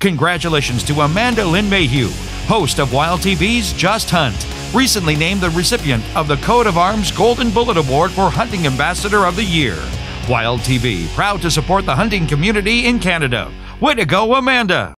Congratulations to Amanda Lynn Mayhew, host of Wild TV's Just Hunt, recently named the recipient of the Coat of Arms Golden Bullet Award for Hunting Ambassador of the Year. Wild TV, proud to support the hunting community in Canada. Way to go, Amanda!